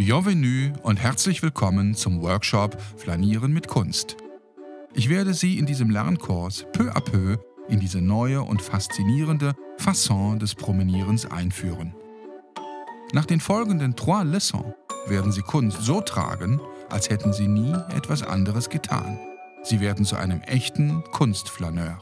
Bienvenue und herzlich willkommen zum Workshop Flanieren mit Kunst. Ich werde Sie in diesem Lernkurs peu à peu in diese neue und faszinierende Fasson des Promenierens einführen. Nach den folgenden 3 Leçons werden Sie Kunst so tragen, als hätten Sie nie etwas anderes getan. Sie werden zu einem echten Kunstflaneur.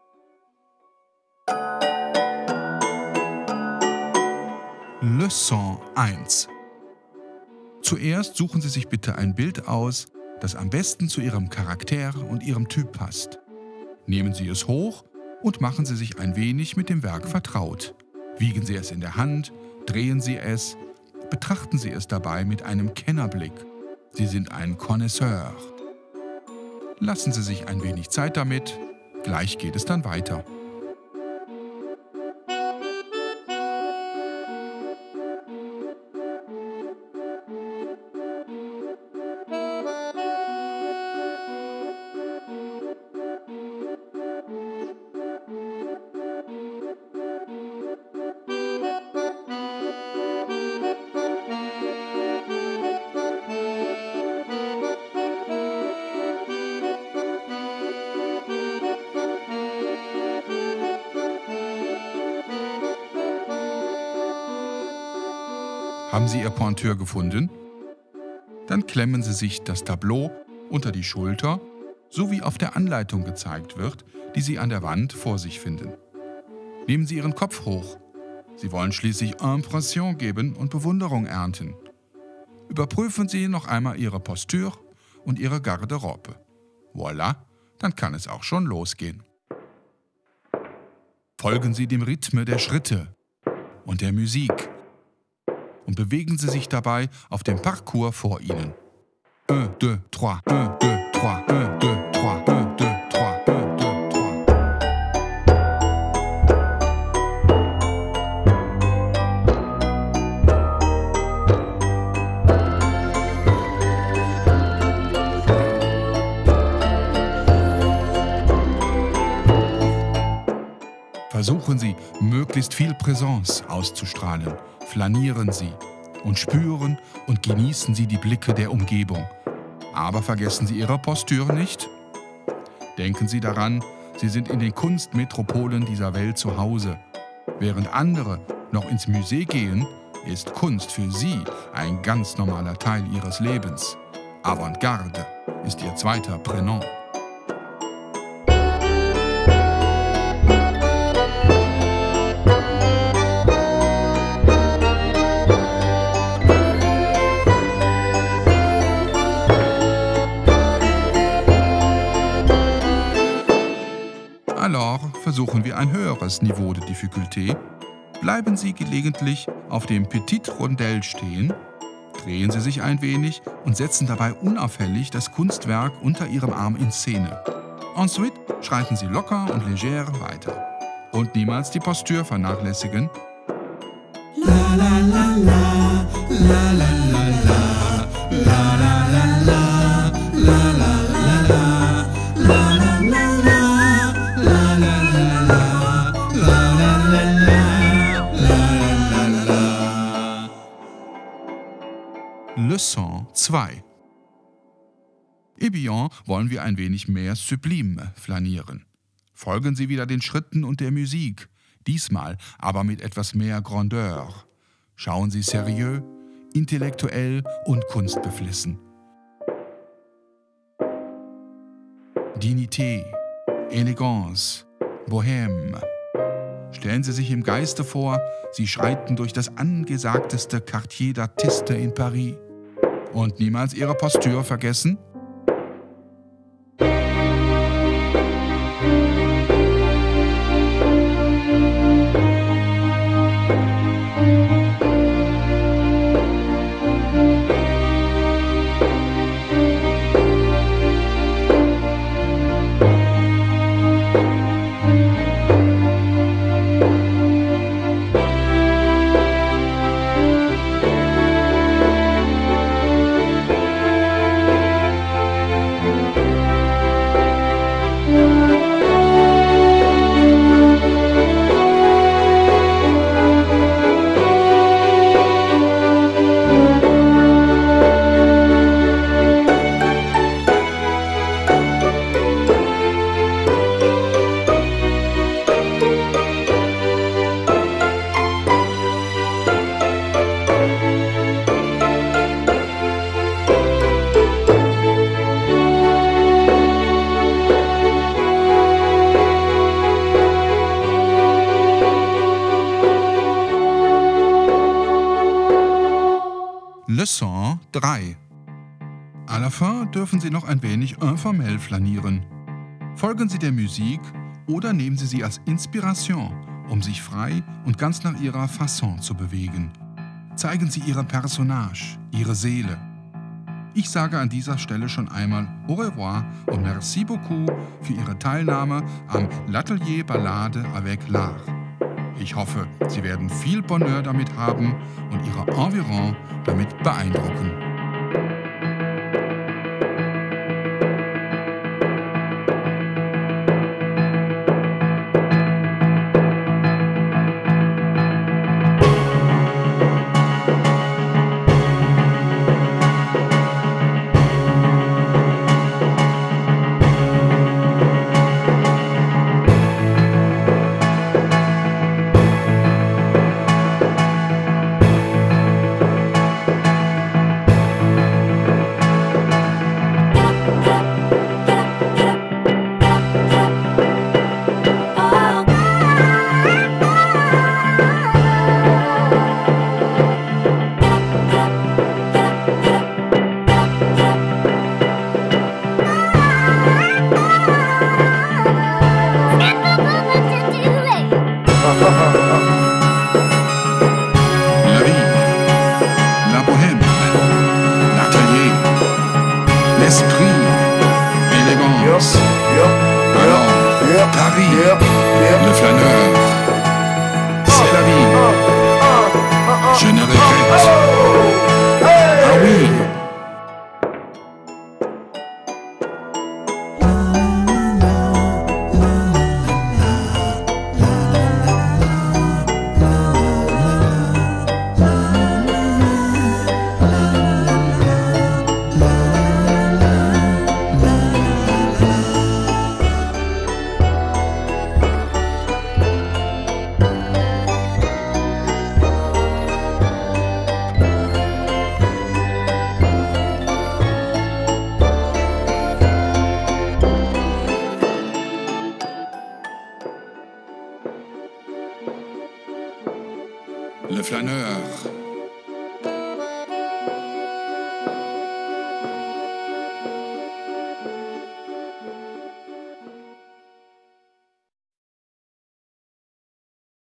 Leçon 1. Zuerst suchen Sie sich bitte ein Bild aus, das am besten zu Ihrem Charakter und Ihrem Typ passt. Nehmen Sie es hoch und machen Sie sich ein wenig mit dem Werk vertraut. Wiegen Sie es in der Hand, drehen Sie es, betrachten Sie es dabei mit einem Kennerblick. Sie sind ein Connoisseur. Lassen Sie sich ein wenig Zeit damit, gleich geht es dann weiter. Haben Sie Ihr Pointeur gefunden? Dann klemmen Sie sich das Tableau unter die Schulter, so wie auf der Anleitung gezeigt wird, die Sie an der Wand vor sich finden. Nehmen Sie Ihren Kopf hoch. Sie wollen schließlich Impression geben und Bewunderung ernten. Überprüfen Sie noch einmal Ihre Postur und Ihre Garderobe. Voilà, dann kann es auch schon losgehen. Folgen Sie dem Rhythmus der Schritte und der Musik und bewegen Sie sich dabei auf dem Parcours vor Ihnen. 1, 2, 3, 1, 2, 3, 1, 2, 3, 1, 2, 3, 1, 2, 3. Versuchen Sie, möglichst viel Präsenz auszustrahlen. Flanieren Sie und spüren und genießen Sie die Blicke der Umgebung. Aber vergessen Sie Ihre Postur nicht. Denken Sie daran, Sie sind in den Kunstmetropolen dieser Welt zu Hause. Während andere noch ins Museum gehen, ist Kunst für Sie ein ganz normaler Teil Ihres Lebens. Avantgarde ist Ihr zweiter Prénom. Alors versuchen wir ein höheres Niveau de Difficulté. Bleiben Sie gelegentlich auf dem Petit Rondell stehen, drehen Sie sich ein wenig und setzen dabei unauffällig das Kunstwerk unter Ihrem Arm in Szene. Ensuite schreiten Sie locker und leger weiter. Und niemals die Postur vernachlässigen. La la la la, la la la la, la la la la, la la la la, la la la la. Leçon 2. Eh bien, wollen wir ein wenig mehr sublime flanieren. Folgen Sie wieder den Schritten und der Musik, diesmal aber mit etwas mehr Grandeur. Schauen Sie seriös, intellektuell und kunstbeflissen. Dignité, Elegance, Bohème. Stellen Sie sich im Geiste vor, Sie schreiten durch das angesagteste Quartier d'Artistes in Paris. Und niemals Ihre Postur vergessen? Leçon 3. À la fin dürfen Sie noch ein wenig informell flanieren. Folgen Sie der Musik oder nehmen Sie sie als Inspiration, um sich frei und ganz nach Ihrer Fasson zu bewegen. Zeigen Sie Ihre Personnage, Ihre Seele. Ich sage an dieser Stelle schon einmal au revoir und merci beaucoup für Ihre Teilnahme am L'Atelier Ballade avec l'Art. Ich hoffe, Sie werden viel Bonheur damit haben und Ihre Environ damit beeindrucken. La vie, la bohème, l'atelier, l'esprit, l'élégance. Alors, Paris, le flâneur, c'est la vie. Je ne regrette. Ah oui. Le flâneur.